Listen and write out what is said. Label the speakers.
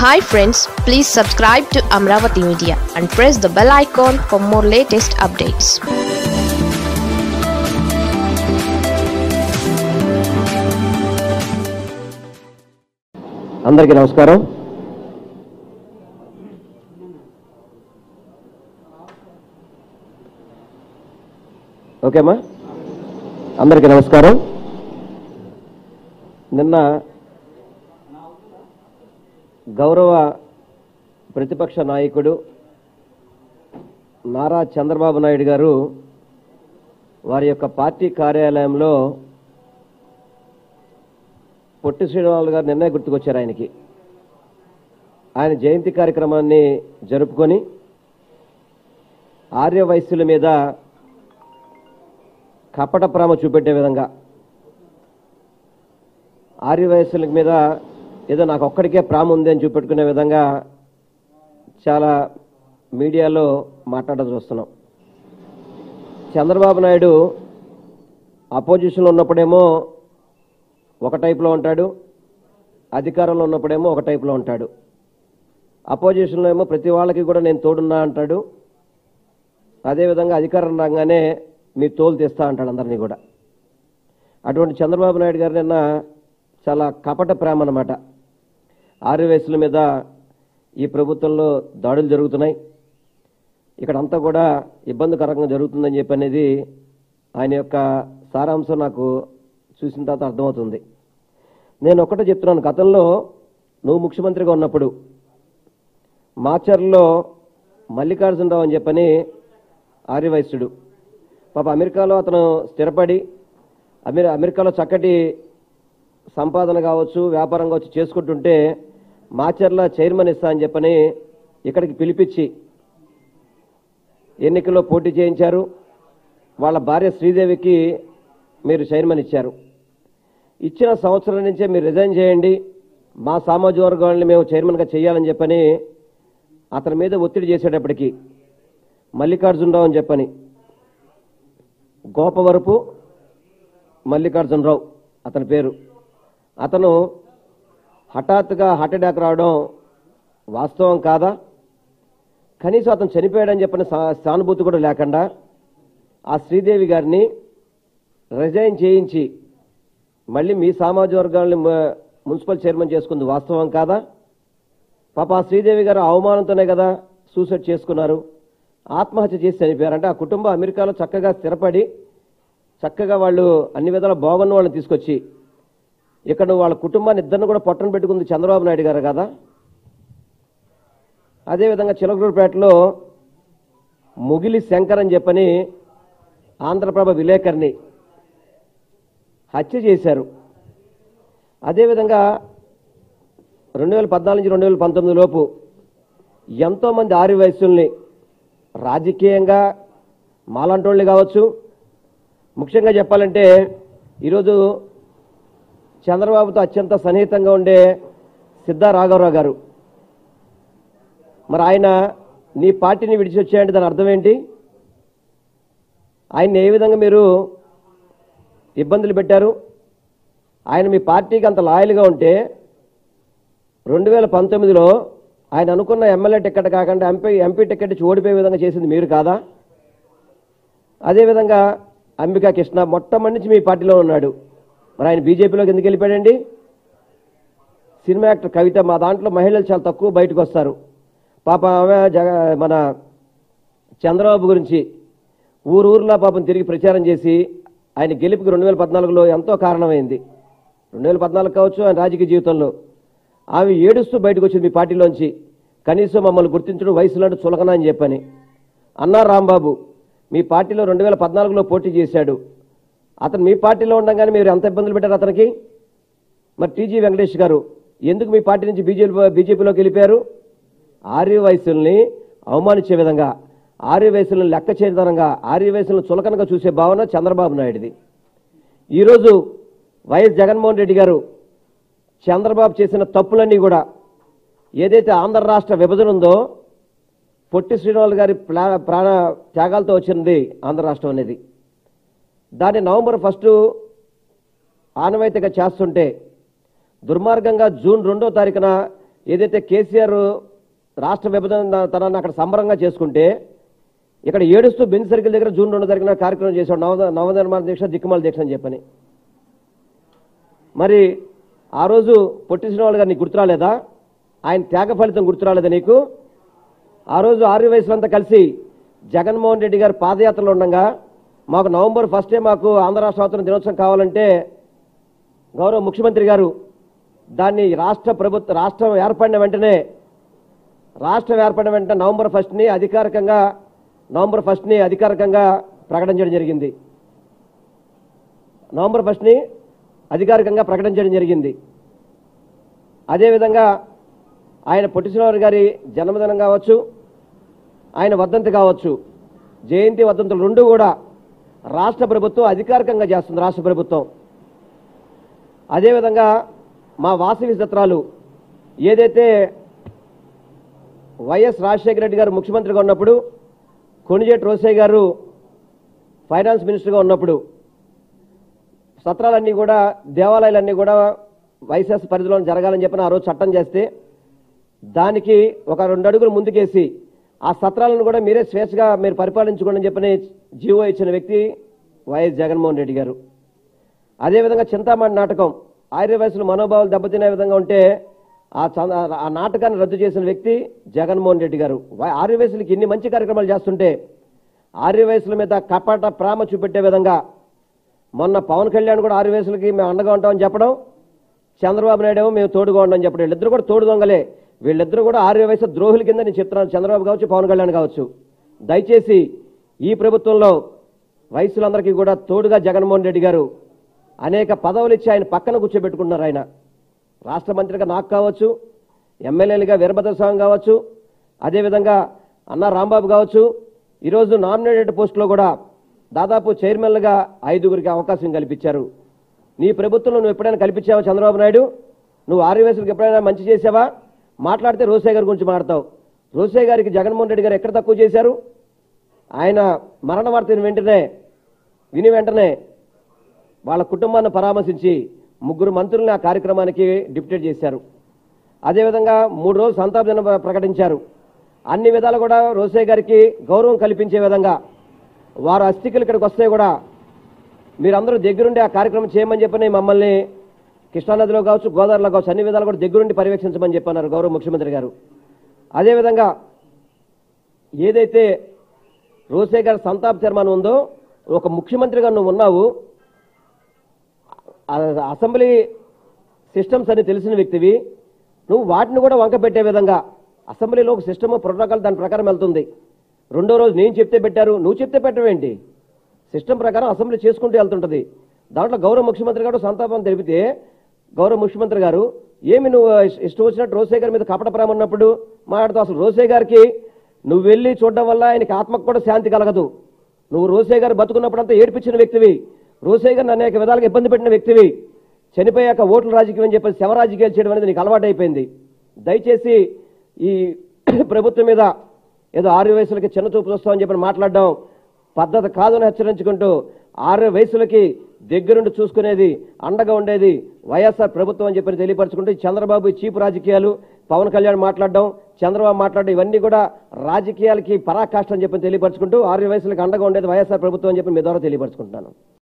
Speaker 1: Hi friends, please subscribe to Amaravathi Media and press the bell icon for more latest updates.
Speaker 2: అందరికీ నమస్కారం. ఓకేమా, అందరికీ నమస్కారం. నిన్న గౌరవ ప్రతిపక్ష నాయకుడు నారా చంద్రబాబు నాయుడు గారు వారి యొక్క పార్టీ కార్యాలయంలో పొట్టి శ్రీనివాస్ గారు నిన్నే గుర్తుకొచ్చారు. ఆయన జయంతి కార్యక్రమాన్ని జరుపుకొని ఆర్య వైశ్యుల మీద కపట ప్రేమ చూపెట్టే విధంగా, ఆర్య వైశ్యుల మీద ఏదో నాకు ఒక్కడికే ప్రేమ ఉంది అని చూపెట్టుకునే విధంగా చాలా మీడియాలో మాట్లాడడం చూస్తున్నాం. చంద్రబాబు నాయుడు అపోజిషన్లో ఉన్నప్పుడేమో ఒక టైప్లో ఉంటాడు, అధికారంలో ఉన్నప్పుడేమో ఒక టైప్లో ఉంటాడు. అపోజిషన్లో ఏమో ప్రతి వాళ్ళకి కూడా నేను తోడున్నా అంటాడు, అదేవిధంగా అధికారం రాగానే మీ తోలు తీస్తా అంటాడు అందరినీ కూడా. అటువంటి చంద్రబాబు నాయుడు గారు నిన్న చాలా కపట ప్రేమ అన్నమాట. ఆర్య వైశ్యుల మీద ఈ ప్రభుత్వంలో దాడులు జరుగుతున్నాయి, ఇక్కడంతా కూడా ఇబ్బందికరంగా జరుగుతుందని చెప్పి అనేది ఆయన యొక్క సారాంశం నాకు చూసిన తర్వాత అర్థమవుతుంది. నేను ఒక్కటే చెప్తున్నాను, గతంలో నువ్వు ముఖ్యమంత్రిగా ఉన్నప్పుడు మాచర్లో మల్లికార్జునరావు అని చెప్పని ఆర్యవైశ్యుడు, పాప అమెరికాలో అతను స్థిరపడి అమెరికాలో చక్కటి సంపాదన కావచ్చు, వ్యాపారం కావచ్చు చేసుకుంటుంటే మాచర్ల చైర్మన్ ఇస్తా అని చెప్పని ఇక్కడికి పిలిపించి ఎన్నికల్లో పోటీ చేయించారు. వాళ్ళ భార్య శ్రీదేవికి మీరు చైర్మన్ ఇచ్చారు. ఇచ్చిన సంవత్సరం నుంచే మీరు రిజైన్ చేయండి, మా సామాజిక వర్గాన్ని మేము చైర్మన్గా చేయాలని చెప్పని అతని మీద ఒత్తిడి చేసేటప్పటికి మల్లికార్జునరావు అని చెప్పని, గోపవరపు మల్లికార్జునరావు అతని పేరు, అతను హఠాత్తుగా హార్ట్ అటాక్ రావడం వాస్తవం కాదా? కనీసం అతను చనిపోయాడని చెప్పిన సానుభూతి కూడా లేకుండా ఆ శ్రీదేవి గారిని రిజైన్ చేయించి మళ్ళీ మీ సామాజిక వర్గాన్ని మున్సిపల్ చైర్మన్ చేసుకుంది వాస్తవం కాదా? పాప ఆ శ్రీదేవి గారు అవమానంతోనే కదా సూసైడ్ చేసుకున్నారు, ఆత్మహత్య చేసి చనిపోయారు. అంటే ఆ కుటుంబం అమెరికాలో చక్కగా స్థిరపడి చక్కగా వాళ్ళు అన్ని విధాల బాగున్న వాళ్ళని తీసుకొచ్చి ఇక్కడ వాళ్ళ కుటుంబాన్ని ఇద్దరిని కూడా పొట్టన పెట్టుకుంది చంద్రబాబు నాయుడు గారు కదా. అదేవిధంగా చిలకలూరుపేటలో ముగిలి శంకర్ అని చెప్పని ఆంధ్రప్రభ విలేకరిని హత్య చేశారు. అదేవిధంగా 2014 నుంచి 2019 లోపు ఎంతోమంది ఆర్య వైశ్యుల్ని రాజకీయంగా మాలాంటోళ్ళు కావచ్చు, ముఖ్యంగా చెప్పాలంటే ఈరోజు చంద్రబాబుతో అత్యంత సన్నిహితంగా ఉండే సిద్ధా రాఘవరావు గారు, మరి ఆయన నీ పార్టీని విడిచి వచ్చాయంటే దాని అర్థం ఏంటి? ఆయన్ని ఏ విధంగా మీరు ఇబ్బందులు పెట్టారు? ఆయన మీ పార్టీకి అంత లాయల్గా ఉంటే 2019లో ఆయన అనుకున్న ఎమ్మెల్యే టికెట్ కాకుండా ఎంపీ టికెట్ ఇచ్చి ఓడిపోయే విధంగా చేసింది మీరు కాదా? అదేవిధంగా అంబికా కృష్ణ మొట్టమొదటి నుంచి మీ పార్టీలో ఉన్నాడు, మరి ఆయన బీజేపీలోకి ఎందుకు వెళ్ళిపోయాడండి? సినిమా యాక్టర్ కవిత, మా దాంట్లో మహిళలు చాలా తక్కువ బయటకు వస్తారు, పాప ఆమె మన చంద్రబాబు గురించి ఊర్లో పాపం తిరిగి ప్రచారం చేసి ఆయన గెలుపుకి 2014లో ఎంతో కారణమైంది. 2014 కావచ్చు ఆయన రాజకీయ జీవితంలో ఆమె ఏడుస్తూ బయటకు వచ్చింది మీ పార్టీలోంచి, కనీసం మమ్మల్ని గుర్తించడం వయసులాంటి చులకన అని చెప్పని. అన్నా రాంబాబు మీ పార్టీలో 2014లో పోటీ చేశాడు, అతను మీ పార్టీలో ఉండగానే మీరు ఎంత ఇబ్బందులు పెట్టారు అతనికి? మరి టీజీ వెంకటేష్ గారు ఎందుకు మీ పార్టీ నుంచి బీజేపీలోకి వెళ్ళిపోయారు? ఆర్య వైశ్యుల్ని అవమానించే విధంగా, ఆర్య వైశ్యులను లెక్క చేయదనంగా, ఆర్య వైశ్యులను చులకనగా చూసే భావన చంద్రబాబు నాయుడిది. ఈరోజు వైఎస్ జగన్మోహన్ రెడ్డి గారు చంద్రబాబు చేసిన తప్పులన్నీ కూడా, ఏదైతే ఆంధ్ర రాష్ట్ర విభజన ఉందో పొట్టి శ్రీనివాస్ గారి ప్రాణ త్యాగాలతో వచ్చింది ఆంధ్ర రాష్ట్రం అనేది, దాన్ని నవంబర్ 1 ఆనవాయితీగా చేస్తుంటే దుర్మార్గంగా జూన్ 2వ తారీఖున ఏదైతే కేసీఆర్ రాష్ట్ర విభజన తనాన్ని అక్కడ సంబరంగా చేసుకుంటే ఇక్కడ ఏడుస్తూ బెంచ్ సర్కిల్ దగ్గర జూన్ 2 జరిగిన కార్యక్రమం చేశాడు నవనిర్మాణ దీక్ష దిక్కుమాల దీక్ష అని చెప్పని. మరి ఆ రోజు పొట్టి శ్రీనివాస్ గారు నీకు గుర్తురాలేదా? ఆయన త్యాగ ఫలితం గుర్తురాలేదా నీకు? ఆ రోజు ఆర్య వయసులంతా కలిసి జగన్మోహన్ రెడ్డి గారు పాదయాత్రలో ఉండగా మాకు నవంబర్ 1 మాకు ఆంధ్ర రాష్ట్ర అవతరణ దినోత్సవం కావాలంటే గౌరవ ముఖ్యమంత్రి గారు దాన్ని రాష్ట్రం ఏర్పడిన వెంటనే నవంబర్ 1ని అధికారికంగా ప్రకటించడం జరిగింది. నవంబర్ 1ని అధికారికంగా ప్రకటించడం జరిగింది. అదేవిధంగా ఆయన పొట్టి శ్రీనివాస్ గారి జన్మదినం కావచ్చు, ఆయన వర్ధంతి కావచ్చు, జయంతి వర్ధంతులు రెండు కూడా రాష్ట్ర ప్రభుత్వం అధికారికంగా చేస్తుంది. రాష్ట్ర ప్రభుత్వం అదేవిధంగా మా వాసవి చిత్రాలు ఏదైతే వైఎస్ రాజశేఖర రెడ్డి గారు ముఖ్యమంత్రిగా ఉన్నప్పుడు, కొణిజేటి రోసయ్య గారు ఫైనాన్స్ మినిస్టర్గా ఉన్నప్పుడు సత్రాలన్నీ కూడా దేవాలయాలన్నీ కూడా వైఎస్ఆర్ పరిధిలో జరగాలని చెప్పిన ఆ రోజు చట్టం చేస్తే దానికి ఒక 2 అడుగులు ముందుకేసి ఆ సత్రాలను కూడా మీరే స్వేచ్ఛగా మీరు పరిపాలించుకోండి అని చెప్పని జీవో ఇచ్చిన వ్యక్తి వైఎస్ జగన్మోహన్ రెడ్డి గారు. అదేవిధంగా చింతామణి నాటకం ఆర్య వయసులో మనోభావాలు దెబ్బతినే విధంగా ఉంటే ఆ నాటకాన్ని రద్దు చేసిన వ్యక్తి జగన్మోహన్ రెడ్డి గారు. ఆర్య వయసులకి ఇన్ని మంచి కార్యక్రమాలు చేస్తుంటే ఆర్య వయసుల మీద కపట ప్రేమ చూపెట్టే విధంగా మొన్న పవన్ కళ్యాణ్ కూడా ఆర్య వయసులకి మేము అండగా ఉంటామని చెప్పడం, చంద్రబాబు నాయుడు మేము తోడుగా ఉండని చెప్పడం. వీళ్ళిద్దరూ కూడా తోడు దొంగలే. వీళ్ళిద్దరూ కూడా ఆర్య వయసు ద్రోహుల కింద నేను చెప్తున్నాను. చంద్రబాబు కావచ్చు, పవన్ కళ్యాణ్ కావచ్చు. దయచేసి ఈ ప్రభుత్వంలో వయసులందరికీ కూడా తోడుగా జగన్మోహన్ రెడ్డి గారు అనేక పదవులు ఇచ్చి ఆయన పక్కన కూర్చోబెట్టుకున్నారు. ఆయన రాష్ట్ర మంత్రిగా నాకు కావచ్చు, ఎమ్మెల్యేలుగా వీరభద్రస్వామి కావచ్చు, అదేవిధంగా అన్నా రాంబాబు కావచ్చు. ఈరోజు నామినేటెడ్ పోస్టులో కూడా దాదాపు చైర్మన్లుగా 5గురికి అవకాశం కల్పించారు. నీ ప్రభుత్వంలో నువ్వు ఎప్పుడైనా కల్పించావా చంద్రబాబు నాయుడు? నువ్వు ఆర్య వయసులకు ఎప్పుడైనా మంచి చేసావా? మాట్లాడితే రోసయ్య గారి గురించి మాట్లాడతావు. రోసయ్య గారికి జగన్మోహన్ రెడ్డి గారు ఎక్కడ తక్కువ చేశారు? ఆయన మరణ వార్తను విని వెంటనే వాళ్ళ కుటుంబాన్ని పరామర్శించి 3 మంత్రుల్ని ఆ కార్యక్రమానికి డిప్యూటేట్ చేశారు. అదేవిధంగా 3 రోజులు సంతాప దినం ప్రకటించారు. అన్ని విధాలు కూడా రోసయ్య గారికి గౌరవం కల్పించే విధంగా వారు అస్థికలు ఇక్కడికి వస్తే కూడా మీరందరూ దగ్గరుండి ఆ కార్యక్రమం చేయమని చెప్పని మమ్మల్ని కృష్ణానదిలో కావచ్చు, గోదావరిలో కావచ్చు అన్ని విధాలు కూడా దగ్గరుండి పర్యవేక్షించమని చెప్పన్నారు గౌరవ ముఖ్యమంత్రి గారు. అదేవిధంగా ఏదైతే రోసయ్య గారి సంతాప తీర్మానం ఉందో, ఒక ముఖ్యమంత్రిగా నువ్వు ఉన్నావు, అసెంబ్లీ సిస్టమ్స్ అని తెలిసిన వ్యక్తివి, నువ్వు వాటిని కూడా వంక పెట్టే విధంగా అసెంబ్లీలో ఒక సిస్టమ్ ప్రోటోకాల్ దాని ప్రకారం వెళ్తుంది. 2వ రోజు నేను చెప్తే పెట్టారు, నువ్వు చెప్తే పెట్టవేంటి? సిస్టమ్ ప్రకారం అసెంబ్లీ చేసుకుంటూ వెళ్తుంటది. దాంట్లో గౌరవ ముఖ్యమంత్రి గారు సంతాపం తెలిపితే గౌరవ ముఖ్యమంత్రి గారు ఏమి నువ్వు ఇష్టం వచ్చినట్టు రోసయ్య గారి మీద కపట ప్రేమ ఉన్నప్పుడు మాట్లాడుతూ, అసలు రోసయ్య గారికి నువ్వు వెళ్ళి చూడడం వల్ల ఆయనకి ఆత్మకు కూడా శాంతి కలగదు. నువ్వు రోసయ్య గారు బతుకున్నప్పుడంతా ఏడిపించిన వ్యక్తివి, రోసయ్య గారిని అనేక విధాలుగా ఇబ్బంది పెట్టిన వ్యక్తివి. చనిపోయాక ఓట్ల రాజకీయం అని చెప్పి శవ రాజకీయాలు చేయడం అనేది నీకు అలవాటు అయిపోయింది. దయచేసి ఈ ప్రభుత్వం మీద ఏదో ఆర్య వయసులకి చిన్న చూపు చూస్తామని చెప్పి మాట్లాడడం పద్ధతి కాదని హెచ్చరించుకుంటూ, ఆర్య వయసులకి దగ్గరుండి చూసుకునేది, అండగా ఉండేది వైఎస్ఆర్ ప్రభుత్వం అని చెప్పి తెలియపరచుకుంటూ, చంద్రబాబు చీపు రాజకీయాలు, పవన్ కళ్యాణ్ మాట్లాడడం, చంద్రబాబు మాట్లాడడం ఇవన్నీ కూడా రాజకీయాలకి పరాకాష్ట అని చెప్పి తెలియపరచుకుంటూ ఆర్య వయసులకి అండగా ఉండేది వైఎస్ఆర్ ప్రభుత్వం అని చెప్పి మీ ద్వారా తెలియపరచుకుంటున్నాను.